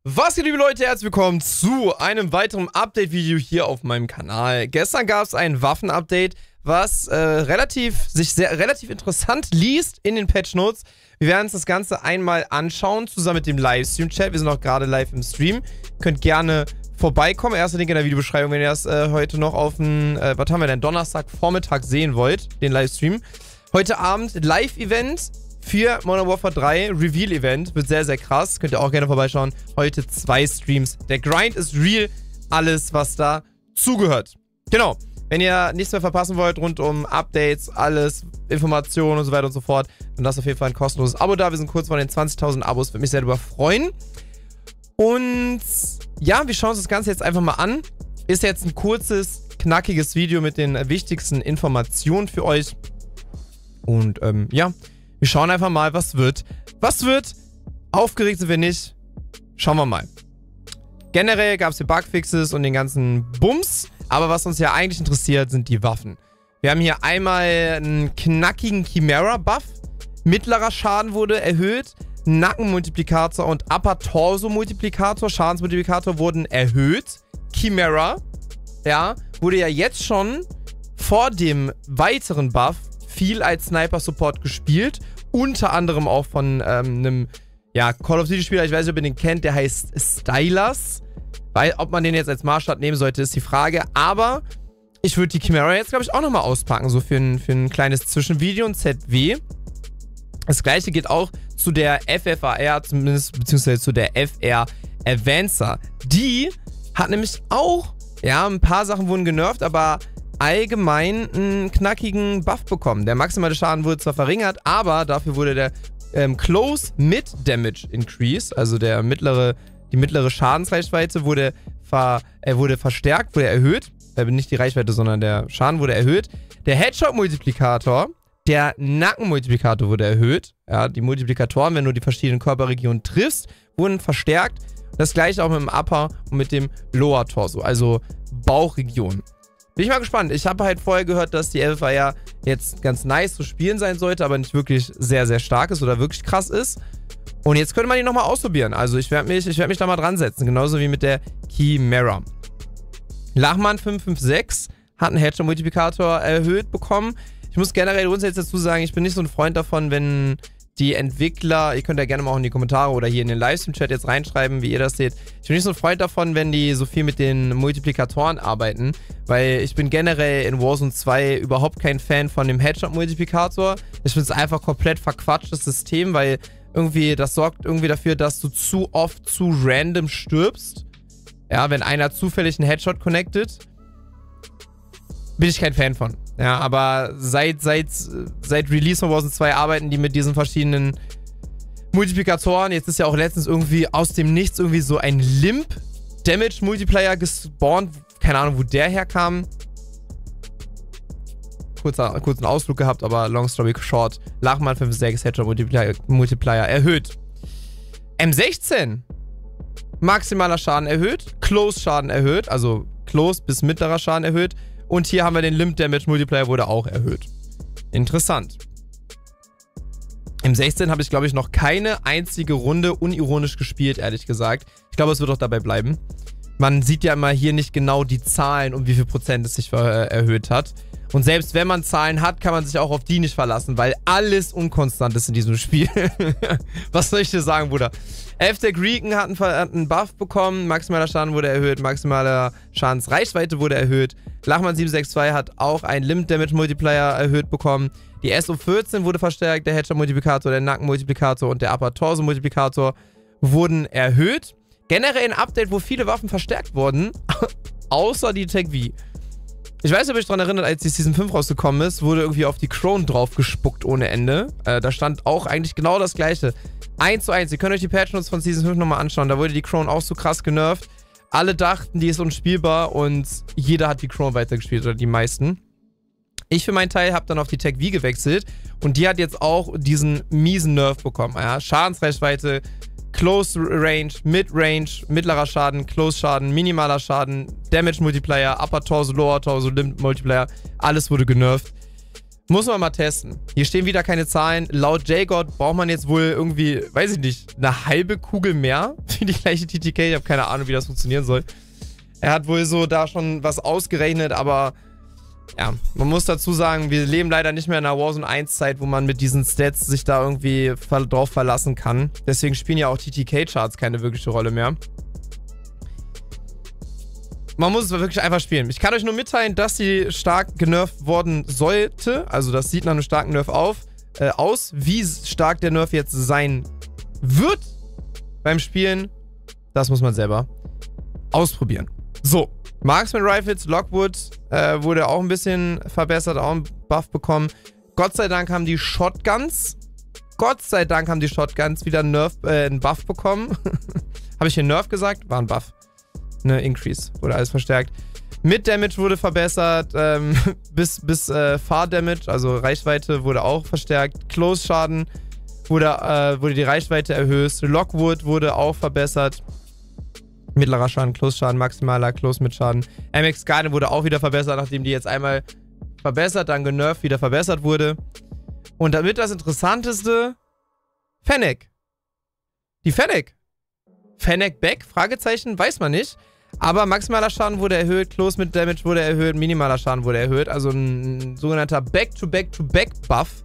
Was geht, liebe Leute, herzlich willkommen zu einem weiteren Update-Video hier auf meinem Kanal. Gestern gab es ein Waffen-Update, was sich relativ interessant liest in den Patch-Notes. Wir werden uns das Ganze einmal anschauen, zusammen mit dem Livestream-Chat. Wir sind auch gerade live im Stream. Könnt gerne vorbeikommen. Erster Link in der Videobeschreibung, wenn ihr das heute noch auf den, was haben wir denn, Donnerstagvormittag sehen wollt, den Livestream. Heute Abend Live-Event für Modern Warfare 3 Reveal-Event. Wird sehr, sehr krass. Könnt ihr auch gerne vorbeischauen. Heute 2 Streams. Der Grind ist real. Alles, was da zugehört. Genau. Wenn ihr nichts mehr verpassen wollt rund um Updates, alles, Informationen und so weiter und so fort, dann lasst auf jeden Fall ein kostenloses Abo da. Wir sind kurz vor den 20.000 Abos. Würde mich sehr darüber freuen. Und ja, wir schauen uns das Ganze jetzt einfach mal an. Ist jetzt ein kurzes, knackiges Video mit den wichtigsten Informationen für euch. Und ja, wir schauen einfach mal, was wird. Was wird? Aufgeregt sind wir nicht. Schauen wir mal. Generell gab es hier Bugfixes und den ganzen Bums. Aber was uns ja eigentlich interessiert, sind die Waffen. Wir haben hier einmal einen knackigen Chimera-Buff. Mittlerer Schaden wurde erhöht. Nackenmultiplikator und Upper-Torso-Multiplikator, Schadensmultiplikator wurden erhöht. Chimera, ja, wurde ja jetzt schon vor dem weiteren Buff viel als Sniper-Support gespielt. Unter anderem auch von einem Call of Duty-Spieler, ich weiß nicht, ob ihr den kennt, der heißt Stylus. Weil, ob man den jetzt als Maßstab nehmen sollte, ist die Frage. Aber ich würde die Chimera jetzt, glaube ich, auch nochmal auspacken. So für ein kleines Zwischenvideo, ein ZW. Das gleiche geht auch zu der FFAR, zumindest, beziehungsweise zu der FR Advancer. Die hat nämlich auch, ja, ein paar Sachen wurden genervt, aber allgemein einen knackigen Buff bekommen. Der maximale Schaden wurde zwar verringert, aber dafür wurde der Close Mid Damage Increase, also die mittlere Schadensreichweite wurde verstärkt, wurde erhöht. Nicht die Reichweite, sondern der Schaden wurde erhöht. Der Headshot-Multiplikator, der Nackenmultiplikator wurde erhöht. Ja, die Multiplikatoren, wenn du die verschiedenen Körperregionen triffst, wurden verstärkt. Das gleiche auch mit dem Upper und mit dem Lower Torso, also Bauchregion. Bin ich mal gespannt. Ich habe halt vorher gehört, dass die FFAR jetzt ganz nice zu spielen sein sollte, aber nicht wirklich sehr, sehr stark ist oder wirklich krass ist. Und jetzt könnte man die nochmal ausprobieren. Also ich werd mich da mal dran setzen. Genauso wie mit der Chimera. Lachmann 556 hat einen Headshot-Multiplikator erhöht bekommen. Ich muss generell grundsätzlich dazu sagen, ich bin nicht so ein Freund davon, wenn die Entwickler, ihr könnt ja gerne mal auch in die Kommentare oder hier in den Livestream-Chat jetzt reinschreiben, wie ihr das seht. Ich bin nicht so ein Freund davon, wenn die so viel mit den Multiplikatoren arbeiten, weil ich bin generell in Warzone 2 überhaupt kein Fan von dem Headshot-Multiplikator. Ich finde es einfach komplett verquatschtes System, weil irgendwie, das sorgt irgendwie dafür, dass du zu oft zu random stirbst. Ja, wenn einer zufällig einen Headshot connectet, bin ich kein Fan von. Ja, aber seit Release von Warzone 2 arbeiten die mit diesen verschiedenen Multiplikatoren. Jetzt ist ja auch letztens irgendwie aus dem Nichts irgendwie so ein Limp-Damage-Multiplier gespawnt. Keine Ahnung, wo der herkam. Kurzen Ausflug gehabt, aber long story short. Lachmann 5.6 Headshot-Multiplier erhöht. M16. Maximaler Schaden erhöht. Close-Schaden erhöht. Also Close bis mittlerer Schaden erhöht. Und hier haben wir den Limp Damage Multiplier, wurde auch erhöht. Interessant. Im 16 habe ich, glaube ich, noch keine einzige Runde unironisch gespielt, ehrlich gesagt. Ich glaube, es wird auch dabei bleiben. Man sieht ja immer hier nicht genau die Zahlen, um wie viel Prozent es sich erhöht hat. Und selbst wenn man Zahlen hat, kann man sich auch auf die nicht verlassen, weil alles unkonstant ist in diesem Spiel. Was soll ich dir sagen, Bruder? Der Greeken hat einen Buff bekommen, maximaler Schaden wurde erhöht, maximaler Schadensreichweite wurde erhöht. Lachmann 762 hat auch einen Limit Damage Multiplier erhöht bekommen. Die SO14 wurde verstärkt, der Headshot Multiplikator, der Nackenmultiplikator und der Upper Torso Multiplikator wurden erhöht. Generell ein Update, wo viele Waffen verstärkt wurden, außer die Tech V. Ich weiß nicht, ob ich daran erinnert, als die Season 5 rausgekommen ist, wurde irgendwie auf die Crone drauf gespuckt ohne Ende. Da stand auch eigentlich genau das gleiche. 1:1. Ihr könnt euch die Patch-Notes von Season 5 nochmal anschauen. Da wurde die Crone auch so krass genervt. Alle dachten, die ist unspielbar und jeder hat die Crone weitergespielt, oder die meisten. Ich für meinen Teil habe dann auf die Tech V gewechselt und die hat jetzt auch diesen miesen Nerf bekommen. Ja? Schadensreichweite, Close Range, Mid Range, mittlerer Schaden, Close Schaden, minimaler Schaden, Damage Multiplier, Upper Torso, Lower Torso, Limit Multiplier, alles wurde genervt. Muss man mal testen. Hier stehen wieder keine Zahlen. Laut J-God braucht man jetzt wohl irgendwie, weiß ich nicht, eine halbe Kugel mehr für die gleiche TTK. Ich habe keine Ahnung, wie das funktionieren soll. Er hat wohl so da schon was ausgerechnet, aber ja, man muss dazu sagen, wir leben leider nicht mehr in einer Warzone 1 Zeit, wo man mit diesen Stats sich da irgendwie drauf verlassen kann. Deswegen spielen ja auch TTK-Charts keine wirkliche Rolle mehr. Man muss es wirklich einfach spielen. Ich kann euch nur mitteilen, dass sie stark genervt worden sollte. Also das sieht nach einem starken Nerf aus. Wie stark der Nerf jetzt sein wird beim Spielen, das muss man selber ausprobieren. So, Marksman Rifles, Lockwood wurde auch ein bisschen verbessert, auch einen Buff bekommen. Gott sei Dank haben die Shotguns wieder einen Buff bekommen. Habe ich hier Nerf gesagt? War ein Buff. Ne, Increase. Wurde alles verstärkt. Mid-Damage wurde verbessert. bis Far-Damage, also Reichweite, wurde auch verstärkt. Close-Schaden wurde die Reichweite erhöht. Lockwood wurde auch verbessert. Mittlerer Schaden, Close-Schaden, maximaler Close-Mit-Schaden. MX Guardian wurde auch wieder verbessert, nachdem die jetzt einmal verbessert, dann genervt, wieder verbessert wurde. Und damit das Interessanteste, Fennec. Die Fennec. Fennec Back? Fragezeichen, weiß man nicht. Aber maximaler Schaden wurde erhöht, Close-Mit-Damage wurde erhöht, minimaler Schaden wurde erhöht. Also ein sogenannter Back-to-Back-to-Back-Buff.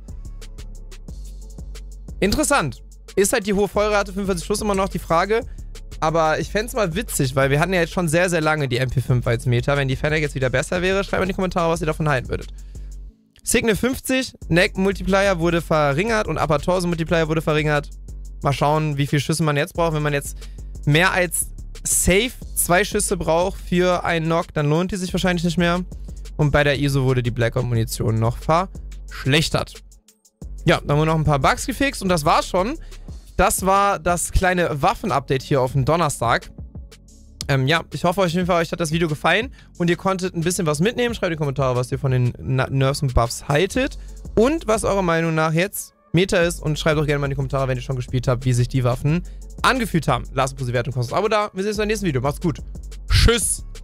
Interessant. Ist halt die hohe Feuerrate 45 Schuss immer noch die Frage. Aber ich fände es mal witzig, weil wir hatten ja jetzt schon sehr, sehr lange die MP5 als Meta. Wenn die Fennec jetzt wieder besser wäre, schreibt mal in die Kommentare, was ihr davon halten würdet. Signal 50, Neck Multiplier wurde verringert und Upper Torso Multiplier wurde verringert. Mal schauen, wie viele Schüsse man jetzt braucht. Wenn man jetzt mehr als safe 2 Schüsse braucht für einen Knock, dann lohnt die sich wahrscheinlich nicht mehr. Und bei der ISO wurde die Blackout-Munition noch verschlechtert. Ja, dann haben wir noch ein paar Bugs gefixt und das war's schon. Das war das kleine Waffen-Update hier auf dem Donnerstag. Ja, ich hoffe auf jeden Fall, euch hat das Video gefallen und ihr konntet ein bisschen was mitnehmen. Schreibt in die Kommentare, was ihr von den Nerfs und Buffs haltet und was eurer Meinung nach jetzt Meta ist und schreibt auch gerne mal in die Kommentare, wenn ihr schon gespielt habt, wie sich die Waffen angefühlt haben. Lasst eine positive Bewertung, kostet ein Abo da. Wir sehen uns beim nächsten Video. Macht's gut. Tschüss.